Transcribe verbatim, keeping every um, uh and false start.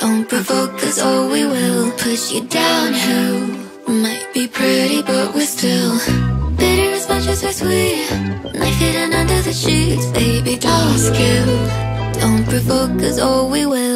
Don't provoke, cause oh we will push you downhill. Might be pretty, but we're still bitter as much as we're sweet. Knife hidden under the sheets, baby, don't skill. Don't provoke, cause oh we will